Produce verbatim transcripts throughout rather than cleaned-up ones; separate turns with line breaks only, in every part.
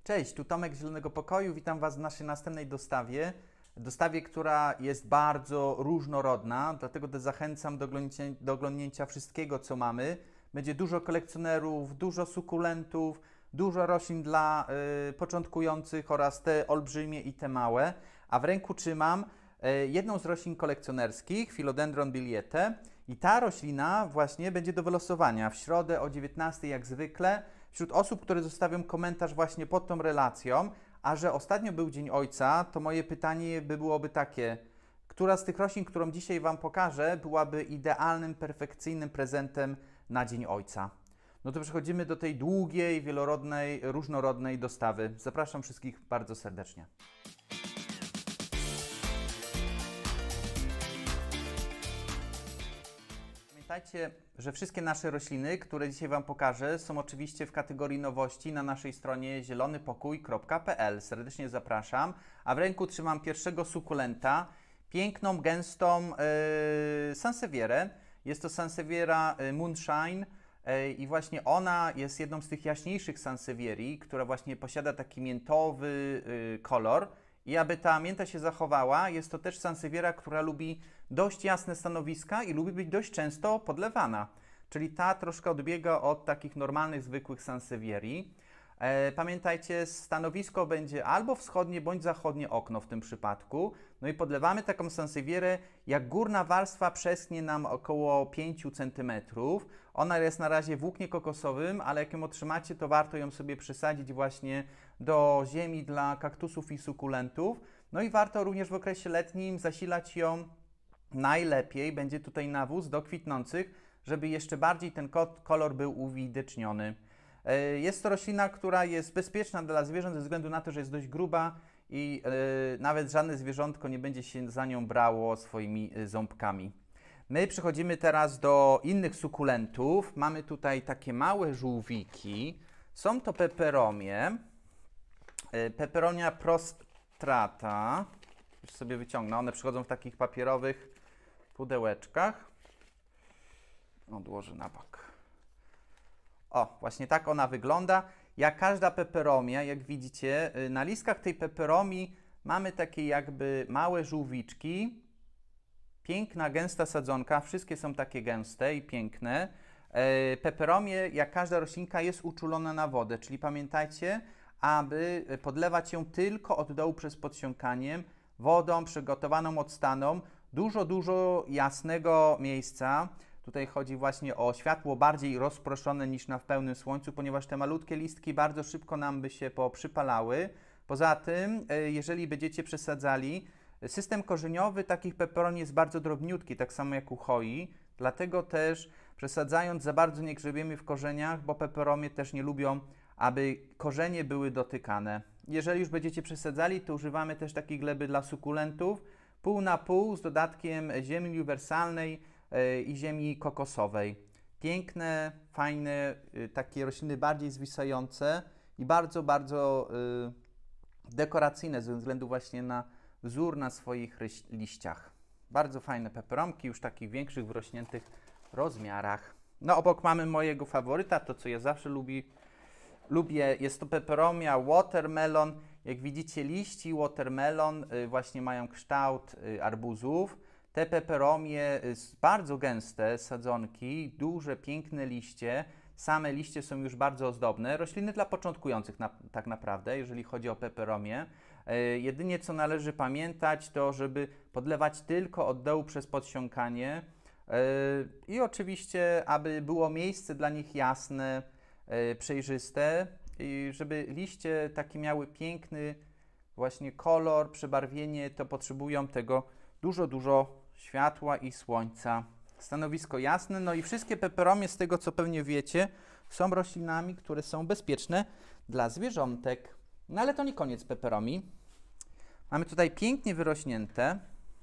Cześć, tu Tomek z Zielonego Pokoju. Witam Was w naszej następnej dostawie. Dostawie, która jest bardzo różnorodna, dlatego też zachęcam do oglądnięcia, do oglądnięcia wszystkiego, co mamy. Będzie dużo kolekcjonerów, dużo sukulentów, dużo roślin dla y, początkujących oraz te olbrzymie i te małe. A w ręku trzymam y, jedną z roślin kolekcjonerskich, Philodendron biliete. I ta roślina właśnie będzie do wylosowania w środę o dziewiętnastej jak zwykle wśród osób, które zostawią komentarz właśnie pod tą relacją. A że ostatnio był Dzień Ojca, to moje pytanie by byłoby takie: która z tych roślin, którą dzisiaj Wam pokażę, byłaby idealnym, perfekcyjnym prezentem na Dzień Ojca? No to przechodzimy do tej długiej, wielorodnej, różnorodnej dostawy. Zapraszam wszystkich bardzo serdecznie. Pamiętajcie, że wszystkie nasze rośliny, które dzisiaj Wam pokażę, są oczywiście w kategorii nowości na naszej stronie zielony pokój kropka p l. Serdecznie zapraszam. A w ręku trzymam pierwszego sukulenta, piękną, gęstą yy, sansevierę. Jest to Sansevieria Moonshine yy, i właśnie ona jest jedną z tych jaśniejszych sansevierii, która właśnie posiada taki miętowy yy, kolor. I aby ta mięta się zachowała, jest to też sansevieria, która lubi dość jasne stanowiska i lubi być dość często podlewana. Czyli ta troszkę odbiega od takich normalnych, zwykłych sansevierii. E, pamiętajcie, stanowisko będzie albo wschodnie, bądź zachodnie okno w tym przypadku. No i podlewamy taką sansevierię, jak górna warstwa przeschnie nam około pięć centymetrów. Ona jest na razie w włóknie kokosowym, ale jak ją otrzymacie, to warto ją sobie przesadzić właśnie do ziemi dla kaktusów i sukulentów. No i warto również w okresie letnim zasilać ją. Najlepiej będzie tutaj nawóz do kwitnących, żeby jeszcze bardziej ten kolor był uwidoczniony. Jest to roślina, która jest bezpieczna dla zwierząt ze względu na to, że jest dość gruba i yy, nawet żadne zwierzątko nie będzie się za nią brało swoimi ząbkami. My przechodzimy teraz do innych sukulentów. Mamy tutaj takie małe żółwiki. Są to peperomie. Yy, Peperonia prostrata. Już sobie wyciągnę. One przychodzą w takich papierowych pudełeczkach. Odłożę na bok. O, właśnie tak ona wygląda. Jak każda peperomia, jak widzicie, na listkach tej peperomii mamy takie jakby małe żółwiczki. Piękna, gęsta sadzonka. Wszystkie są takie gęste i piękne. Peperomie, jak każda roślinka, jest uczulona na wodę, czyli pamiętajcie, aby podlewać ją tylko od dołu przez podsiąkaniem wodą przygotowaną odstaną. Dużo, dużo jasnego miejsca. Tutaj chodzi właśnie o światło bardziej rozproszone niż na w pełnym słońcu, ponieważ te malutkie listki bardzo szybko nam by się poprzypalały. Poza tym, jeżeli będziecie przesadzali, system korzeniowy takich peperoni jest bardzo drobniutki, tak samo jak u choi, dlatego też przesadzając za bardzo nie grzebiemy w korzeniach, bo peperomie też nie lubią, aby korzenie były dotykane. Jeżeli już będziecie przesadzali, to używamy też takiej gleby dla sukulentów, pół na pół z dodatkiem ziemi uniwersalnej i ziemi kokosowej. Piękne, fajne, takie rośliny bardziej zwisające i bardzo, bardzo dekoracyjne ze względu właśnie na wzór na swoich liściach. Bardzo fajne peperomki, już takich większych, wrośniętych rozmiarach. No obok mamy mojego faworyta, to co ja zawsze lubi, lubię, jest to peperomia watermelon. Jak widzicie, liści watermelon właśnie mają kształt arbuzów. Te peperomie bardzo gęste sadzonki, duże, piękne liście. Same liście są już bardzo ozdobne. Rośliny dla początkujących na, tak naprawdę, jeżeli chodzi o peperomie. E, jedynie co należy pamiętać, to żeby podlewać tylko od dołu przez podsiąkanie. E, I oczywiście, aby było miejsce dla nich jasne, e, przejrzyste. I żeby liście takie miały piękny właśnie kolor, przebarwienie, to potrzebują tego dużo, dużo światła i słońca. Stanowisko jasne, no i wszystkie peperomie, z tego co pewnie wiecie, są roślinami, które są bezpieczne dla zwierzątek. No ale to nie koniec peperomi. Mamy tutaj pięknie wyrośnięte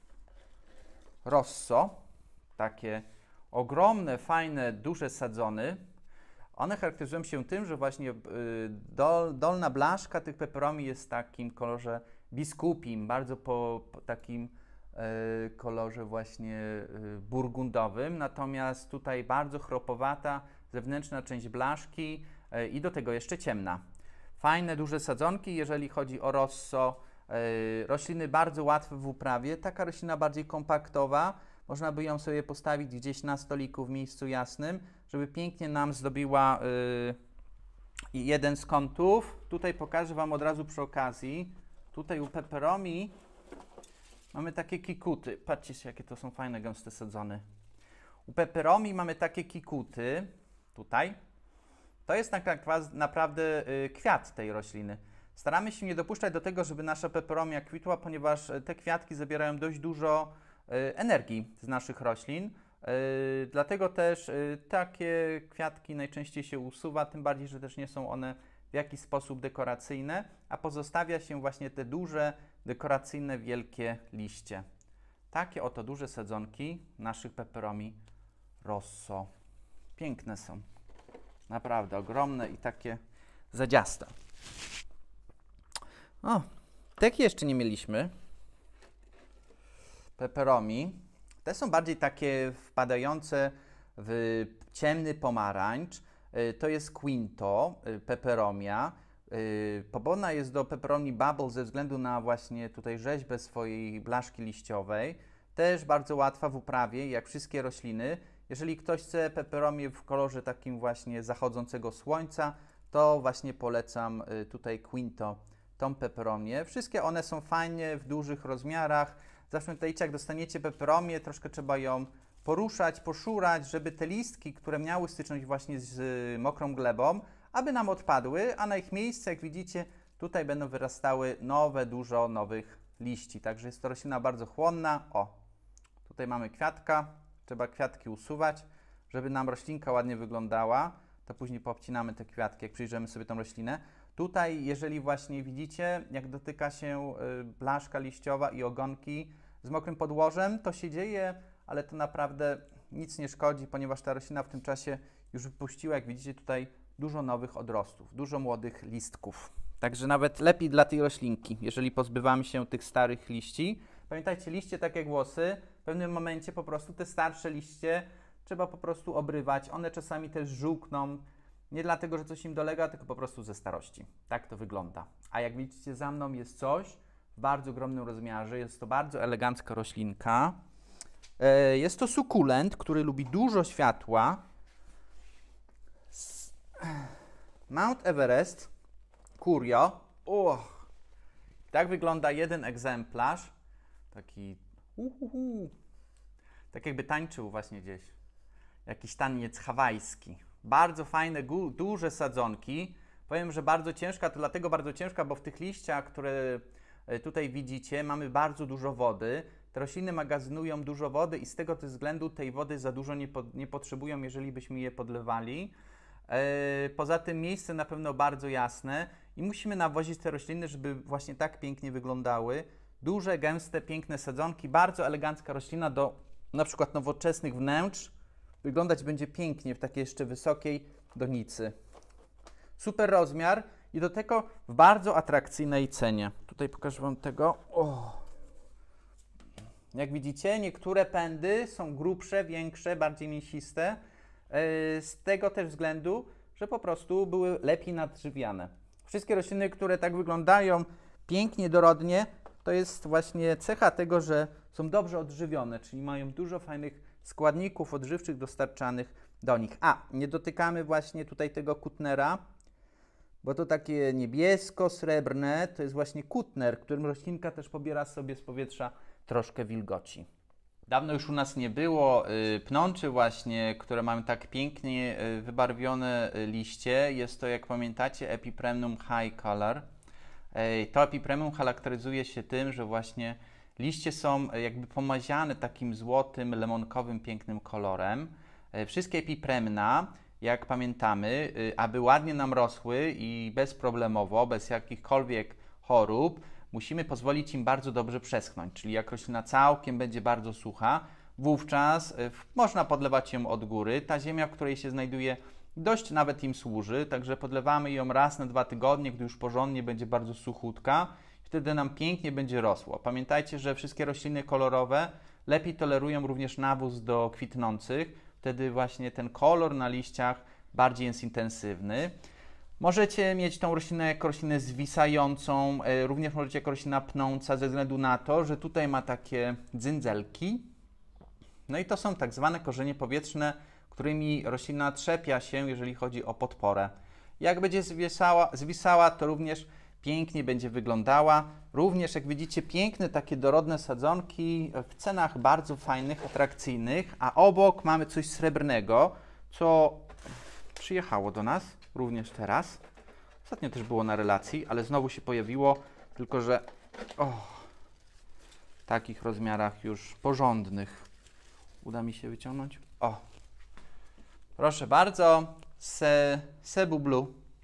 rosso, takie ogromne, fajne, duże sadzony. One charakteryzują się tym, że właśnie dol, dolna blaszka tych peperomi jest w takim kolorze biskupim, bardzo po, po takim kolorze właśnie burgundowym, natomiast tutaj bardzo chropowata zewnętrzna część blaszki i do tego jeszcze ciemna. Fajne, duże sadzonki, jeżeli chodzi o rosso. Yy, rośliny bardzo łatwe w uprawie. Taka roślina bardziej kompaktowa. Można by ją sobie postawić gdzieś na stoliku w miejscu jasnym, żeby pięknie nam zdobiła yy, jeden z kątów. Tutaj pokażę Wam od razu przy okazji. Tutaj u peperomi mamy takie kikuty. Patrzcie, jakie to są fajne, gęste sadzony. U peperomi mamy takie kikuty. Tutaj. To jest tak naprawdę kwiat tej rośliny. Staramy się nie dopuszczać do tego, żeby nasza peperomia kwitła, ponieważ te kwiatki zabierają dość dużo energii z naszych roślin. Dlatego też takie kwiatki najczęściej się usuwa, tym bardziej, że też nie są one w jakiś sposób dekoracyjne, a pozostawia się właśnie te duże, dekoracyjne, wielkie liście. Takie oto duże sadzonki naszych peperomi rosso. Piękne są. Naprawdę ogromne i takie zadziaste. O, takie jeszcze nie mieliśmy. Peperomi. Te są bardziej takie wpadające w ciemny pomarańcz. To jest Quinto, peperomia. Podobna jest do peperomii Bubble ze względu na właśnie tutaj rzeźbę swojej blaszki liściowej. Też bardzo łatwa w uprawie, jak wszystkie rośliny. Jeżeli ktoś chce peperomię w kolorze takim właśnie zachodzącego słońca, to właśnie polecam tutaj Quinto, tą peperomię. Wszystkie one są fajnie w dużych rozmiarach. Zawsze pamiętajcie, jak dostaniecie peperomię, troszkę trzeba ją poruszać, poszurać, żeby te listki, które miały styczność właśnie z mokrą glebą, aby nam odpadły, a na ich miejsce, jak widzicie, tutaj będą wyrastały nowe, dużo nowych liści. Także jest to roślina bardzo chłonna. O, tutaj mamy kwiatka. Trzeba kwiatki usuwać, żeby nam roślinka ładnie wyglądała. To później poobcinamy te kwiatki, jak przyjrzymy sobie tą roślinę. Tutaj, jeżeli właśnie widzicie, jak dotyka się blaszka liściowa i ogonki z mokrym podłożem, to się dzieje, ale to naprawdę nic nie szkodzi, ponieważ ta roślina w tym czasie już wypuściła, jak widzicie tutaj, dużo nowych odrostów, dużo młodych listków. Także nawet lepiej dla tej roślinki, jeżeli pozbywamy się tych starych liści. Pamiętajcie, liście tak jak włosy, w pewnym momencie po prostu te starsze liście trzeba po prostu obrywać. One czasami też żółkną, nie dlatego, że coś im dolega, tylko po prostu ze starości. Tak to wygląda. A jak widzicie, za mną jest coś w bardzo ogromnym rozmiarze. Jest to bardzo elegancka roślinka. Jest to sukulent, który lubi dużo światła. Mount Everest, Curio. Uch. Tak wygląda jeden egzemplarz. Taki uhuhu. Tak jakby tańczył właśnie gdzieś. Jakiś taniec hawajski. Bardzo fajne, duże sadzonki. Powiem, że bardzo ciężka, to dlatego bardzo ciężka, bo w tych liściach, które tutaj widzicie, mamy bardzo dużo wody. Te rośliny magazynują dużo wody i z tego też względu tej wody za dużo nie, po, nie potrzebują, jeżeli byśmy je podlewali. Poza tym miejsce na pewno bardzo jasne i musimy nawozić te rośliny, żeby właśnie tak pięknie wyglądały. Duże, gęste, piękne sadzonki, bardzo elegancka roślina do na przykład nowoczesnych wnętrz. Wyglądać będzie pięknie w takiej jeszcze wysokiej donicy. Super rozmiar i do tego w bardzo atrakcyjnej cenie. Tutaj pokażę Wam tego. O. Jak widzicie, niektóre pędy są grubsze, większe, bardziej mięsiste. Z tego też względu, że po prostu były lepiej nadżywiane. Wszystkie rośliny, które tak wyglądają pięknie, dorodnie, to jest właśnie cecha tego, że są dobrze odżywione, czyli mają dużo fajnych składników odżywczych dostarczanych do nich. A, nie dotykamy właśnie tutaj tego kutnera, bo to takie niebiesko-srebrne, to jest właśnie kutner, którym roślinka też pobiera sobie z powietrza troszkę wilgoci. Dawno już u nas nie było y, pnączy właśnie, które mają tak pięknie y, wybarwione y, liście. Jest to, jak pamiętacie, Epipremnum High Color. Y, to Epipremnum charakteryzuje się tym, że właśnie liście są jakby pomaziane takim złotym, lemonkowym, pięknym kolorem. Y, wszystkie epipremna, jak pamiętamy, y, aby ładnie nam rosły i bezproblemowo, bez jakichkolwiek chorób, musimy pozwolić im bardzo dobrze przeschnąć, czyli jak roślina całkiem będzie bardzo sucha, wówczas y, można podlewać ją od góry. Ta ziemia, w której się znajduje, dość nawet im służy, także podlewamy ją raz na dwa tygodnie, gdy już porządnie będzie bardzo suchutka. Wtedy nam pięknie będzie rosło. Pamiętajcie, że wszystkie rośliny kolorowe lepiej tolerują również nawóz do kwitnących. Wtedy właśnie ten kolor na liściach bardziej jest intensywny. Możecie mieć tą roślinę jako roślinę zwisającą, również możecie jako roślina pnąca ze względu na to, że tutaj ma takie dzyndzelki. No i to są tak zwane korzenie powietrzne, którymi roślina trzepia się, jeżeli chodzi o podporę. Jak będzie zwisała, zwisała, to również pięknie będzie wyglądała. Również, jak widzicie, piękne takie dorodne sadzonki w cenach bardzo fajnych, atrakcyjnych, a obok mamy coś srebrnego, co przyjechało do nas również teraz. Ostatnio też było na relacji, ale znowu się pojawiło, tylko że o, w takich rozmiarach już porządnych. Uda mi się wyciągnąć? O, proszę bardzo, se, Cebu Blue.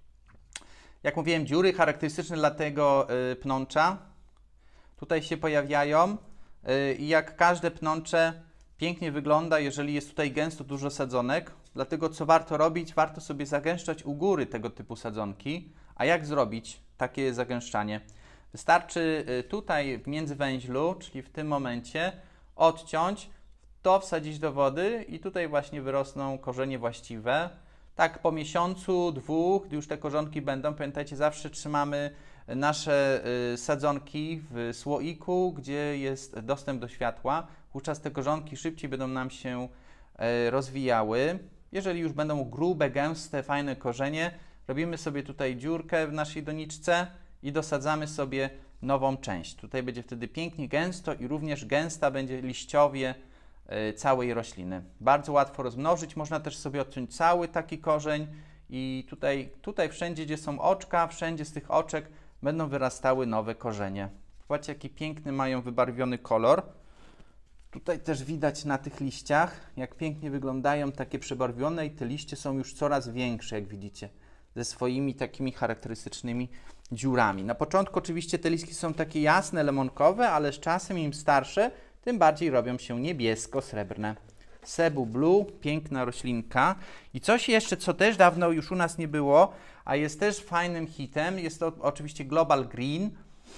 Jak mówiłem, dziury charakterystyczne dla tego y, pnącza tutaj się pojawiają y, i jak każde pnącze pięknie wygląda, jeżeli jest tutaj gęsto dużo sadzonek. Dlatego co warto robić? Warto sobie zagęszczać u góry tego typu sadzonki. A jak zrobić takie zagęszczanie? Wystarczy y, tutaj w międzywęźlu, czyli w tym momencie, odciąć, to wsadzić do wody i tutaj właśnie wyrosną korzenie właściwe. Tak po miesiącu, dwóch, gdy już te korzonki będą, pamiętajcie, zawsze trzymamy nasze y, sadzonki w słoiku, gdzie jest dostęp do światła. Wówczas te korzonki szybciej będą nam się y, rozwijały. Jeżeli już będą grube, gęste, fajne korzenie, robimy sobie tutaj dziurkę w naszej doniczce i dosadzamy sobie nową część. Tutaj będzie wtedy pięknie gęsto i również gęsta będzie liściowie całej rośliny. Bardzo łatwo rozmnożyć, można też sobie odciąć cały taki korzeń i tutaj, tutaj wszędzie, gdzie są oczka, wszędzie z tych oczek będą wyrastały nowe korzenie. Zobaczcie, jaki piękny mają wybarwiony kolor. Tutaj też widać na tych liściach, jak pięknie wyglądają takie przebarwione i te liście są już coraz większe, jak widzicie, ze swoimi takimi charakterystycznymi dziurami. Na początku oczywiście te listki są takie jasne, lemonkowe, ale z czasem im starsze, tym bardziej robią się niebiesko-srebrne. Cebu Blue, piękna roślinka. I coś jeszcze, co też dawno już u nas nie było, a jest też fajnym hitem, jest to oczywiście Global Green.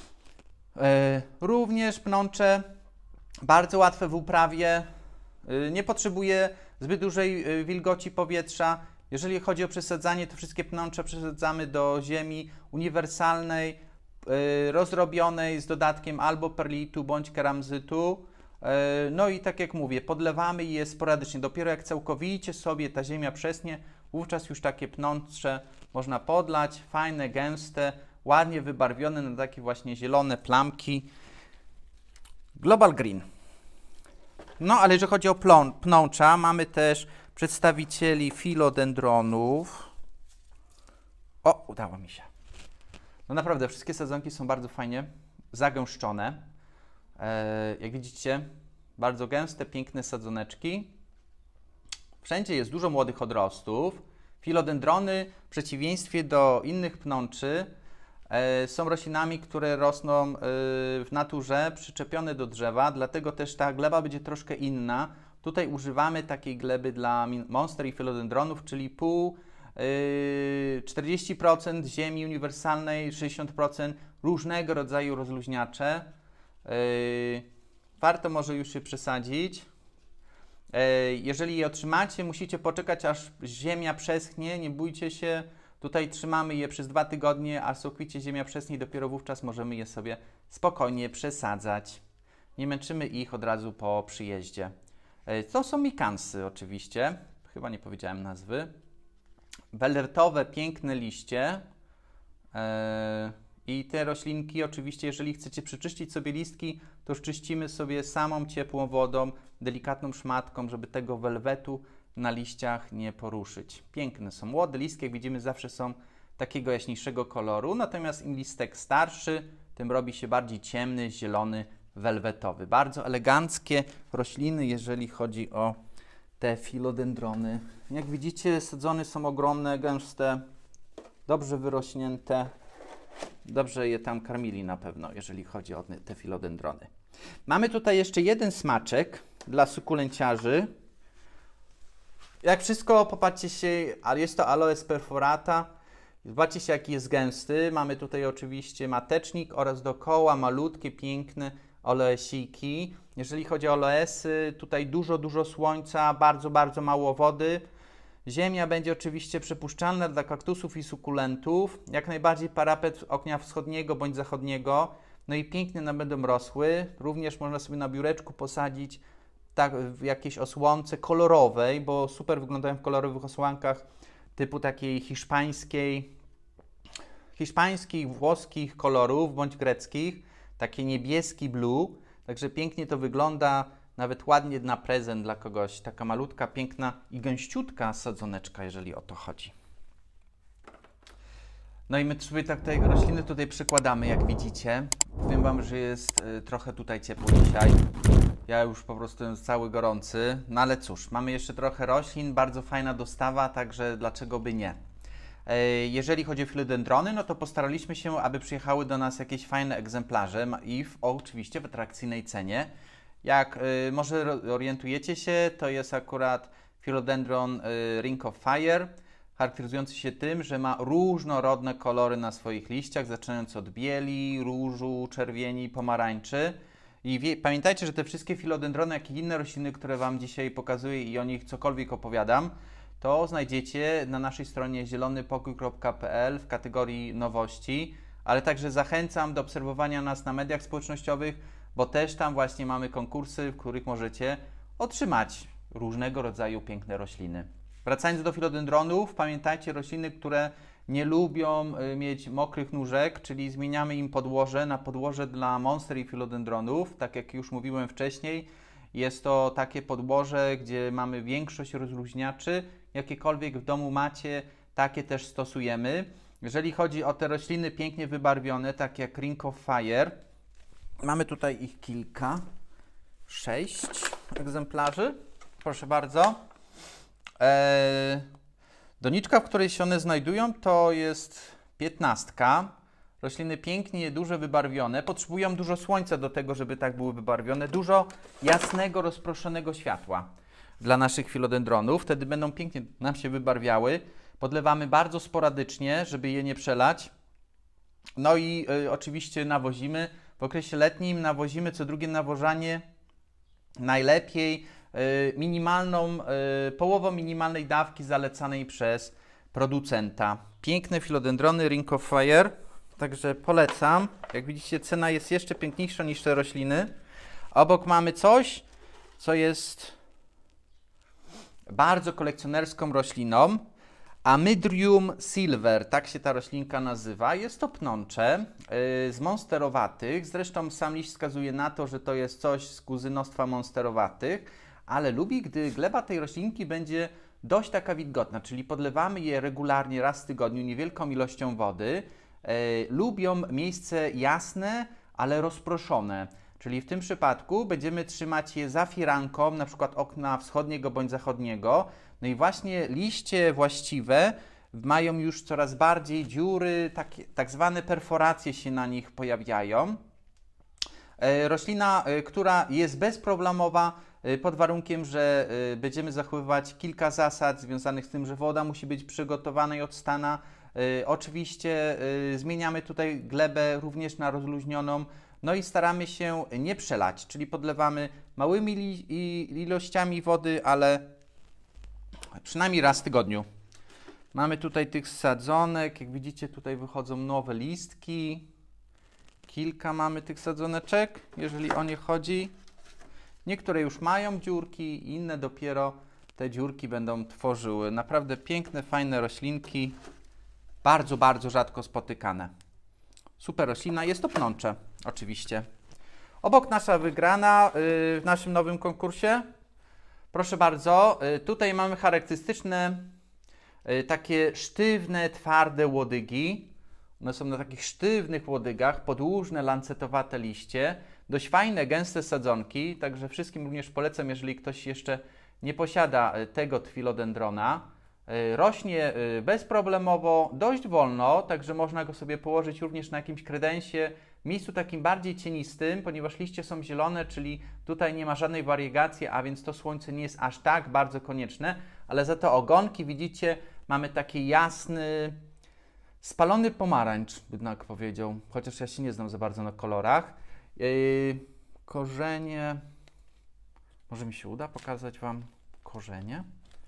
Yy, również pnącze, bardzo łatwe w uprawie, yy, nie potrzebuje zbyt dużej yy, wilgoci powietrza. Jeżeli chodzi o przesadzanie, to wszystkie pnącze przesadzamy do ziemi uniwersalnej, yy, rozrobionej z dodatkiem albo perlitu bądź keramzytu. No i tak jak mówię, podlewamy je sporadycznie. Dopiero jak całkowicie sobie ta ziemia przesnie, wówczas już takie pnącze można podlać, fajne, gęste, ładnie wybarwione na takie właśnie zielone plamki. Global Green. No ale jeżeli chodzi o plon, pnącza, mamy też przedstawicieli filodendronów. O, udało mi się. No naprawdę, wszystkie sadzonki są bardzo fajnie zagęszczone. Jak widzicie, bardzo gęste, piękne sadzoneczki. Wszędzie jest dużo młodych odrostów. Filodendrony, w przeciwieństwie do innych pnączy, są roślinami, które rosną w naturze, przyczepione do drzewa, dlatego też ta gleba będzie troszkę inna. Tutaj używamy takiej gleby dla monster i filodendronów, czyli pół, czterdzieści procent ziemi uniwersalnej, sześćdziesiąt procent różnego rodzaju rozluźniacze. Yy, warto może już się przesadzić. Yy, jeżeli je otrzymacie, musicie poczekać, aż ziemia przeschnie, nie bójcie się. Tutaj trzymamy je przez dwa tygodnie, a całkowicie ziemia przeschnie i dopiero wówczas możemy je sobie spokojnie przesadzać. Nie męczymy ich od razu po przyjeździe. Yy, to są mikansy oczywiście, chyba nie powiedziałem nazwy. Welwetowe, piękne liście. Yy, I te roślinki oczywiście, jeżeli chcecie przeczyścić sobie listki, to już czyścimy sobie samą ciepłą wodą, delikatną szmatką, żeby tego welwetu na liściach nie poruszyć. Piękne są. Młode listki, jak widzimy, zawsze są takiego jaśniejszego koloru, natomiast im listek starszy, tym robi się bardziej ciemny, zielony, welwetowy. Bardzo eleganckie rośliny, jeżeli chodzi o te filodendrony. Jak widzicie, sadzone są ogromne, gęste, dobrze wyrośnięte. Dobrze je tam karmili na pewno, jeżeli chodzi o te filodendrony. Mamy tutaj jeszcze jeden smaczek dla sukulenciarzy. Jak wszystko, popatrzcie się, ale jest to Aloes perforata. Zobaczcie się, jaki jest gęsty. Mamy tutaj oczywiście matecznik oraz dookoła malutkie, piękne aloesiki. Jeżeli chodzi o aloesy, tutaj dużo, dużo słońca, bardzo, bardzo mało wody. Ziemia będzie oczywiście przepuszczalna dla kaktusów i sukulentów. Jak najbardziej parapet ognia wschodniego bądź zachodniego. No i pięknie nam będą rosły. Również można sobie na biureczku posadzić tak, w jakiejś osłonce kolorowej, bo super wyglądają w kolorowych osłankach typu takiej hiszpańskiej, hiszpańskich, włoskich kolorów bądź greckich. Takie niebieski blue. Także pięknie to wygląda. Nawet ładnie na prezent dla kogoś. Taka malutka, piękna i gęściutka sadzoneczka, jeżeli o to chodzi. No i my sobie tak te rośliny tutaj przykładamy, jak widzicie. Powiem Wam, że jest y, trochę tutaj ciepło dzisiaj. Ja już po prostu jestem cały gorący. No ale cóż, mamy jeszcze trochę roślin. Bardzo fajna dostawa, także dlaczego by nie. Y, jeżeli chodzi o filodendrony, no to postaraliśmy się, aby przyjechały do nas jakieś fajne egzemplarze i w, oczywiście w atrakcyjnej cenie. Jak y, może orientujecie się, to jest akurat Philodendron y, Ring of Fire, charakteryzujący się tym, że ma różnorodne kolory na swoich liściach, zaczynając od bieli, różu, czerwieni, pomarańczy. I wie, pamiętajcie, że te wszystkie filodendrony, jak i inne rośliny, które Wam dzisiaj pokazuję i o nich cokolwiek opowiadam, to znajdziecie na naszej stronie zielony pokój kropka p l w kategorii nowości, ale także zachęcam do obserwowania nas na mediach społecznościowych, bo też tam właśnie mamy konkursy, w których możecie otrzymać różnego rodzaju piękne rośliny. Wracając do filodendronów, pamiętajcie, rośliny, które nie lubią mieć mokrych nóżek, czyli zmieniamy im podłoże na podłoże dla monster i filodendronów. Tak jak już mówiłem wcześniej, jest to takie podłoże, gdzie mamy większość rozluźniaczy. Jakiekolwiek w domu macie, takie też stosujemy. Jeżeli chodzi o te rośliny pięknie wybarwione, tak jak Ring of Fire, mamy tutaj ich kilka, sześć egzemplarzy, proszę bardzo. Eee, doniczka, w której się one znajdują, to jest piętnastka. Rośliny pięknie, duże, wybarwione. Potrzebują dużo słońca do tego, żeby tak były wybarwione. Dużo jasnego, rozproszonego światła dla naszych filodendronów. Wtedy będą pięknie nam się wybarwiały. Podlewamy bardzo sporadycznie, żeby je nie przelać. No i y, oczywiście nawozimy. W okresie letnim nawozimy co drugie nawożanie najlepiej y, minimalną, y, połową minimalnej dawki zalecanej przez producenta. Piękne filodendrony Ring of Fire, także polecam. Jak widzicie, cena jest jeszcze piękniejsza niż te rośliny. Obok mamy coś, co jest bardzo kolekcjonerską rośliną. Amydrium silver, tak się ta roślinka nazywa. Jest to pnącze yy, z monsterowatych. Zresztą sam liść wskazuje na to, że to jest coś z kuzynostwa monsterowatych, ale lubi, gdy gleba tej roślinki będzie dość taka wilgotna, czyli podlewamy je regularnie raz w tygodniu niewielką ilością wody. Yy, lubią miejsce jasne, ale rozproszone. Czyli w tym przypadku będziemy trzymać je za firanką, na przykład okna wschodniego bądź zachodniego. No i właśnie liście właściwe mają już coraz bardziej dziury, takie, tak zwane perforacje się na nich pojawiają. E, roślina, e, która jest bezproblemowa e, pod warunkiem, że e, będziemy zachowywać kilka zasad związanych z tym, że woda musi być przygotowana i odstana. E, oczywiście e, zmieniamy tutaj glebę również na rozluźnioną. No i staramy się nie przelać, czyli podlewamy małymi li ilościami wody, ale przynajmniej raz w tygodniu. Mamy tutaj tych sadzonek, jak widzicie tutaj wychodzą nowe listki. Kilka mamy tych sadzoneczek, jeżeli o nie chodzi. Niektóre już mają dziurki, inne dopiero te dziurki będą tworzyły. Naprawdę piękne, fajne roślinki, bardzo, bardzo rzadko spotykane. Super roślina, jest to pnącze, oczywiście. Obok nasza wygrana yy, w naszym nowym konkursie. Proszę bardzo, yy, tutaj mamy charakterystyczne yy, takie sztywne, twarde łodygi. One są na takich sztywnych łodygach, podłużne, lancetowate liście. Dość fajne, gęste sadzonki, także wszystkim również polecam, jeżeli ktoś jeszcze nie posiada tego philodendrona. Rośnie bezproblemowo, dość wolno, także można go sobie położyć również na jakimś kredensie, miejscu takim bardziej cienistym, ponieważ liście są zielone, czyli tutaj nie ma żadnej wariegacji, a więc to słońce nie jest aż tak bardzo konieczne, ale za to ogonki, widzicie, mamy taki jasny, spalony pomarańcz, bym tak powiedział, chociaż ja się nie znam za bardzo na kolorach. Yy, korzenie, może mi się uda pokazać Wam korzenie.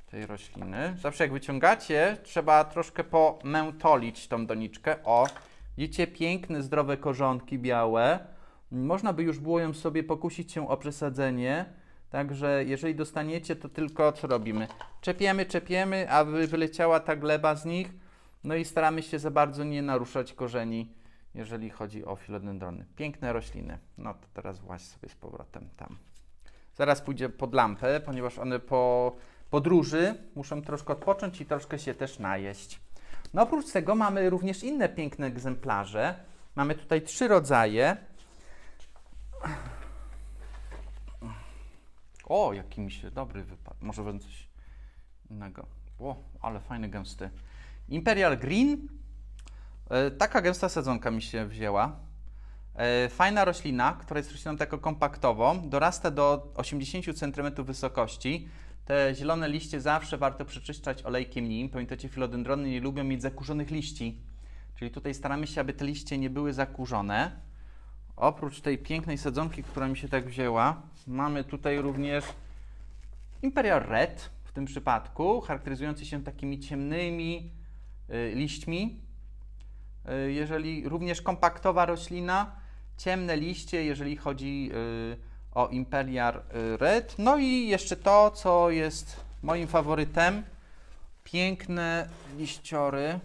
tej rośliny. Zawsze jak wyciągacie, trzeba troszkę pomętolić tą doniczkę. O, widzicie, piękne, zdrowe korzonki białe. Można by już było ją sobie pokusić się o przesadzenie. Także jeżeli dostaniecie, to tylko co robimy? Czepiemy, czepiemy, aby wyleciała ta gleba z nich. No i staramy się za bardzo nie naruszać korzeni, jeżeli chodzi o filodendrony. Piękne rośliny. No to teraz właź sobie z powrotem tam. Zaraz pójdzie pod lampę, ponieważ one po podróży muszą troszkę odpocząć i troszkę się też najeść. No oprócz tego mamy również inne piękne egzemplarze. Mamy tutaj trzy rodzaje. O, jaki mi się dobry wypadł. Może będzie coś innego. O, ale fajny, gęsty. Imperial Green. E, taka gęsta sadzonka mi się wzięła. E, fajna roślina, która jest rośliną taką kompaktową. Dorasta do osiemdziesięciu centymetrów wysokości. Te zielone liście zawsze warto przeczyszczać olejkiem nim. Pamiętajcie, filodendrony nie lubią mieć zakurzonych liści. Czyli tutaj staramy się, aby te liście nie były zakurzone. Oprócz tej pięknej sadzonki, która mi się tak wzięła, mamy tutaj również Imperial Red w tym przypadku, charakteryzujący się takimi ciemnymi y, liśćmi. Y, jeżeli również kompaktowa roślina, ciemne liście, jeżeli chodzi y, o Imperial Red. No i jeszcze to, co jest moim faworytem, piękne liściory.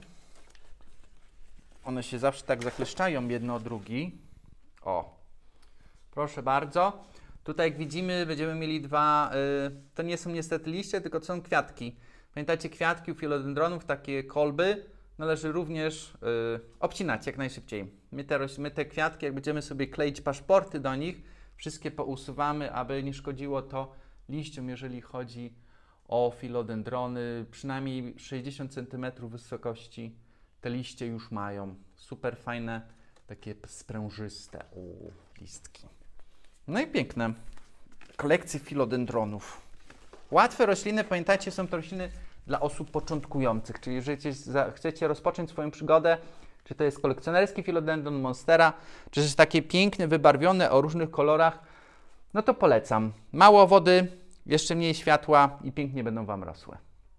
One się zawsze tak zakleszczają jedno o drugi. O, proszę bardzo. Tutaj jak widzimy, będziemy mieli dwa, y, to nie są niestety liście, tylko to są kwiatki. Pamiętajcie, kwiatki u filodendronów, takie kolby, należy również y, obcinać jak najszybciej. My te, my te kwiatki, jak będziemy sobie kleić paszporty do nich, wszystkie pousuwamy, aby nie szkodziło to liściom, jeżeli chodzi o filodendrony. Przynajmniej sześćdziesiąt centymetrów wysokości te liście już mają. Super fajne, takie sprężyste o, listki. No i piękne kolekcje filodendronów. Łatwe rośliny, pamiętajcie, są to rośliny dla osób początkujących, czyli jeżeli chcecie rozpocząć swoją przygodę, czy to jest kolekcjonerski filodendron monstera, czy jest takie piękne, wybarwione o różnych kolorach, no to polecam. Mało wody, jeszcze mniej światła i pięknie będą Wam rosły.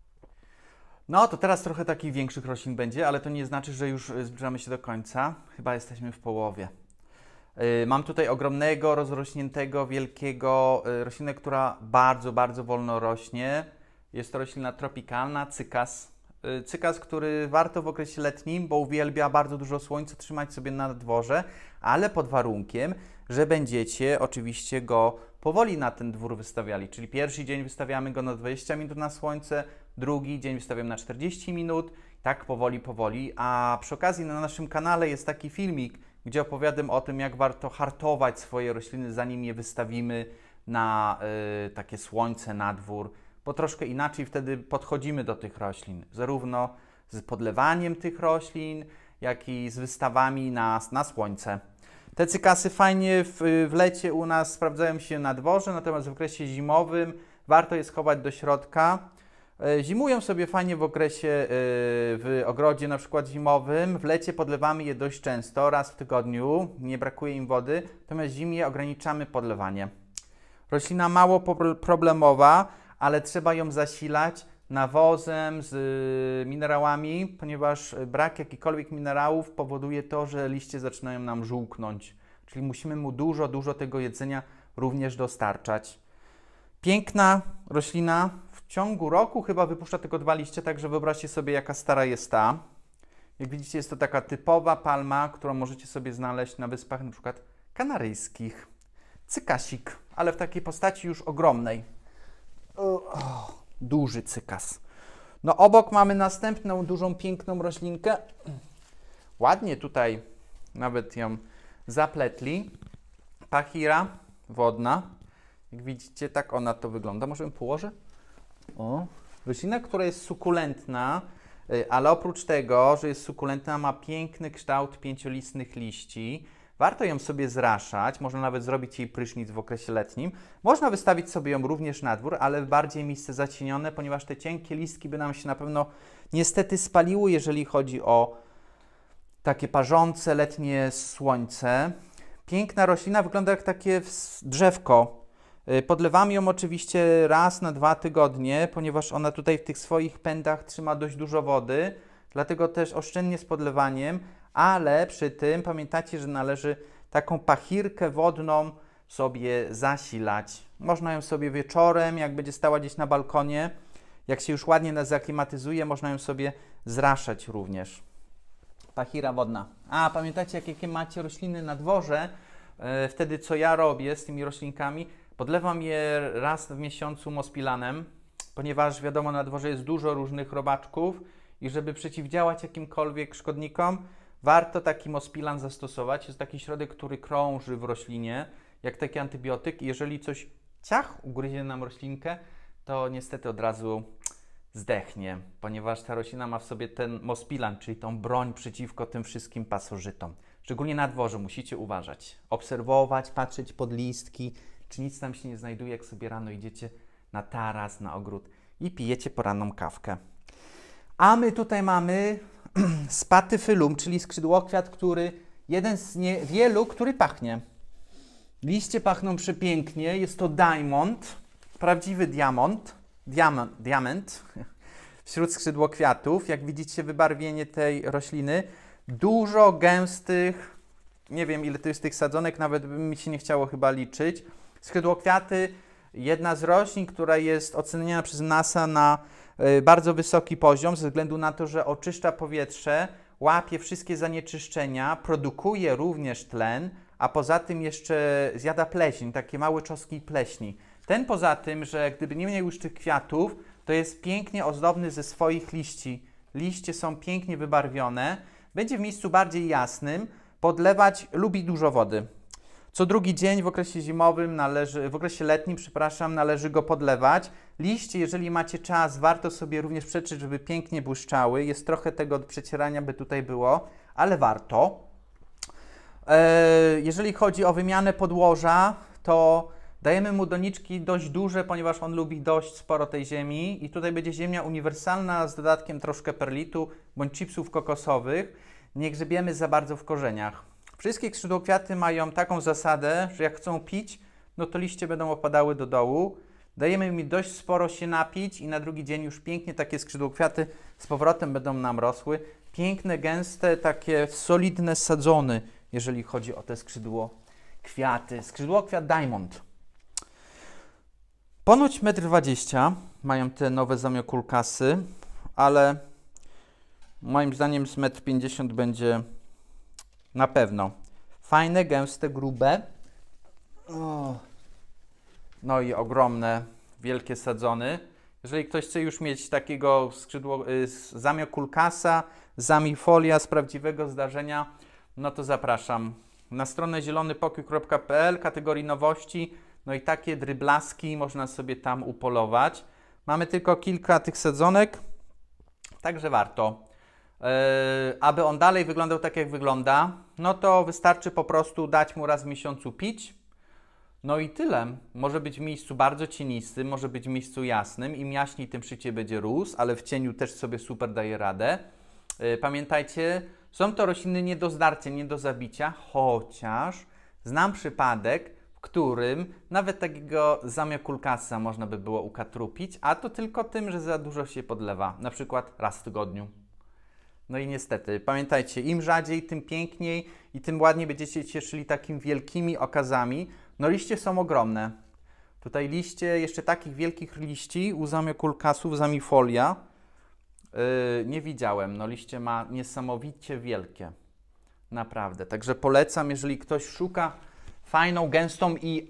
No to teraz trochę takich większych roślin będzie, ale to nie znaczy, że już zbliżamy się do końca. Chyba jesteśmy w połowie. Yy, mam tutaj ogromnego, rozrośniętego, wielkiego yy, roślinę, która bardzo, bardzo wolno rośnie. Jest to roślina tropikalna, cykas. Yy, cykas, który warto w okresie letnim, bo uwielbia bardzo dużo słońca, trzymać sobie na dworze, ale pod warunkiem, że będziecie oczywiście go powoli na ten dwór wystawiali. Czyli pierwszy dzień wystawiamy go na dwadzieścia minut na słońce, drugi dzień wystawiamy na czterdzieści minut, tak powoli, powoli. A przy okazji na naszym kanale jest taki filmik, gdzie opowiadam o tym, jak warto hartować swoje rośliny, zanim je wystawimy na y, takie słońce, na dwór, bo troszkę inaczej wtedy podchodzimy do tych roślin, zarówno z podlewaniem tych roślin, jak i z wystawami na, na słońce. Te cykasy fajnie w, w lecie u nas sprawdzają się na dworze, natomiast w okresie zimowym warto je schować do środka. Zimują sobie fajnie w okresie, w ogrodzie na przykład zimowym. W lecie podlewamy je dość często, raz w tygodniu, nie brakuje im wody, natomiast w zimie ograniczamy podlewanie. Roślina mało problemowa, ale trzeba ją zasilać nawozem z minerałami, ponieważ brak jakichkolwiek minerałów powoduje to, że liście zaczynają nam żółknąć. Czyli musimy mu dużo, dużo tego jedzenia również dostarczać. Piękna roślina. W ciągu roku chyba wypuszcza tylko dwa liście, także wyobraźcie sobie, jaka stara jest ta. Jak widzicie, jest to taka typowa palma, którą możecie sobie znaleźć na wyspach na przykład kanaryjskich. Cykasik, ale w takiej postaci już ogromnej. Oh, duży cykas. No obok mamy następną dużą, piękną roślinkę. Ładnie tutaj nawet ją zapletli. Pachira wodna. Jak widzicie, tak ona to wygląda. Może ją położę? O, roślina, która jest sukulentna, ale oprócz tego, że jest sukulentna, ma piękny kształt pięciolistnych liści. Warto ją sobie zraszać, można nawet zrobić jej prysznic w okresie letnim. Można wystawić sobie ją również na dwór, ale w bardziej miejsce zacienione, ponieważ te cienkie listki by nam się na pewno niestety spaliły, jeżeli chodzi o takie parzące letnie słońce. Piękna roślina, wygląda jak takie drzewko Podlewamy ją oczywiście raz na dwa tygodnie, ponieważ ona tutaj w tych swoich pędach trzyma dość dużo wody, dlatego też oszczędnie z podlewaniem, ale przy tym pamiętajcie, że należy taką pachirkę wodną sobie zasilać. Można ją sobie wieczorem, jak będzie stała gdzieś na balkonie, jak się już ładnie nas zaklimatyzuje, można ją sobie zraszać również. Pachira wodna. A pamiętacie, jak, jakie macie rośliny na dworze? E, wtedy co ja robię z tymi roślinkami? Podlewam je raz w miesiącu mospilanem, ponieważ wiadomo, na dworze jest dużo różnych robaczków i żeby przeciwdziałać jakimkolwiek szkodnikom, warto taki mospilan zastosować. Jest taki środek, który krąży w roślinie, jak taki antybiotyk. I jeżeli coś ciach ugryzie nam roślinkę, to niestety od razu zdechnie, ponieważ ta roślina ma w sobie ten mospilan, czyli tą broń przeciwko tym wszystkim pasożytom. Szczególnie na dworze musicie uważać, obserwować, patrzeć pod listki, czy nic tam się nie znajduje, jak sobie rano idziecie na taras, na ogród i pijecie poranną kawkę. A my tutaj mamy spatyfylum, czyli skrzydłokwiat, który, jeden z niewielu, który pachnie. Liście pachną przepięknie, jest to diamond, prawdziwy diamont, diamant, diament wśród skrzydłokwiatów. Jak widzicie, wybarwienie tej rośliny, dużo gęstych, nie wiem ile to jest tych sadzonek, nawet by mi się nie chciało chyba liczyć. Skrzydłokwiaty, jedna z roślin, która jest oceniana przez NASA na y, bardzo wysoki poziom, ze względu na to, że oczyszcza powietrze, łapie wszystkie zanieczyszczenia, produkuje również tlen, a poza tym jeszcze zjada pleśń, takie małe cząstki pleśni. Ten poza tym, że gdyby nie miał już tych kwiatów, to jest pięknie ozdobny ze swoich liści. Liście są pięknie wybarwione, będzie w miejscu bardziej jasnym, podlewać, lubi dużo wody. Co drugi dzień w okresie zimowym, należy, w okresie letnim, przepraszam, należy go podlewać. Liście, jeżeli macie czas, warto sobie również przetrzeć, żeby pięknie błyszczały. Jest trochę tego do przecierania, by tutaj było, ale warto. E, jeżeli chodzi o wymianę podłoża, to dajemy mu doniczki dość duże, ponieważ on lubi dość sporo tej ziemi. I tutaj będzie ziemia uniwersalna z dodatkiem troszkę perlitu bądź chipsów kokosowych. Nie grzebiemy za bardzo w korzeniach. Wszystkie skrzydłokwiaty mają taką zasadę, że jak chcą pić, no to liście będą opadały do dołu. Dajemy im dość sporo się napić i na drugi dzień już pięknie takie skrzydłokwiaty z powrotem będą nam rosły. Piękne, gęste, takie solidne sadzony, jeżeli chodzi o te skrzydłokwiaty. Skrzydłokwiat diamond. Ponoć metr dwadzieścia mają te nowe zamiokulkasy, ale moim zdaniem z metr pięćdziesiąt będzie na pewno. Fajne, gęste, grube. O. No i ogromne, wielkie sadzony. Jeżeli ktoś chce już mieć takiego skrzydło, y, zamiokulkasa, zamifolia z prawdziwego zdarzenia, no to zapraszam na stronę zielony pokój kropka p l, kategorii nowości. No i takie dryblaski można sobie tam upolować. Mamy tylko kilka tych sadzonek, także warto. Yy, aby on dalej wyglądał tak, jak wygląda, no to wystarczy po prostu dać mu raz w miesiącu pić. No i tyle. Może być w miejscu bardzo cienistym, może być w miejscu jasnym. Im jaśniej, tym szybciej będzie rósł, ale w cieniu też sobie super daje radę. Yy, pamiętajcie, są to rośliny nie do zdarcia, nie do zabicia, chociaż znam przypadek, w którym nawet takiego zamiokulkasa można by było ukatrupić, a to tylko tym, że za dużo się podlewa, na przykład raz w tygodniu. No i niestety, pamiętajcie, im rzadziej, tym piękniej i tym ładniej będziecie cieszyli takimi wielkimi okazami. No liście są ogromne. Tutaj liście, jeszcze takich wielkich liści u zamiokulkasów, zamifolia yy, nie widziałem. No liście ma niesamowicie wielkie. Naprawdę. Także polecam, jeżeli ktoś szuka fajną, gęstą i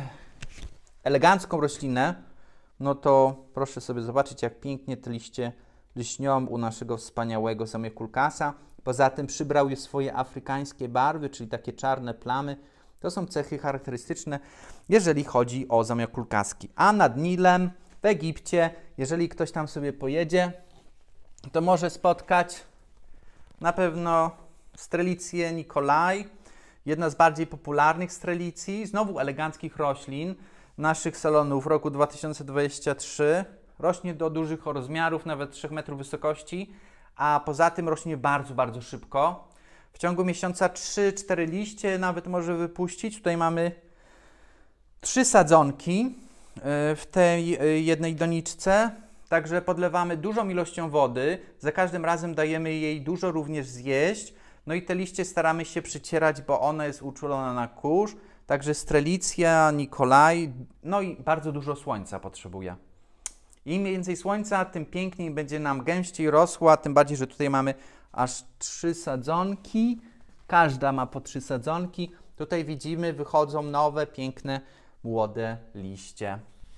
elegancką roślinę, no to proszę sobie zobaczyć, jak pięknie te liście lśnią u naszego wspaniałego zamiokulkasa. Poza tym przybrał je swoje afrykańskie barwy, czyli takie czarne plamy. To są cechy charakterystyczne, jeżeli chodzi o zamiokulkaski. A nad Nilem w Egipcie, jeżeli ktoś tam sobie pojedzie, to może spotkać na pewno Strelicję Nikolaj, jedna z bardziej popularnych strelicji, znowu eleganckich roślin naszych salonów w roku dwa tysiące dwudziestym trzecim. Rośnie do dużych rozmiarów, nawet trzech metrów wysokości, a poza tym rośnie bardzo, bardzo szybko. W ciągu miesiąca trzy cztery liście nawet może wypuścić. Tutaj mamy trzy sadzonki w tej jednej doniczce, także podlewamy dużą ilością wody, za każdym razem dajemy jej dużo również zjeść, no i te liście staramy się przycierać, bo ona jest uczulona na kurz, także strelicja, Nikolaj, no i bardzo dużo słońca potrzebuje. Im więcej słońca, tym piękniej będzie nam gęściej rosła, tym bardziej, że tutaj mamy aż trzy sadzonki, każda ma po trzy sadzonki. Tutaj widzimy, wychodzą nowe, piękne, młode liście.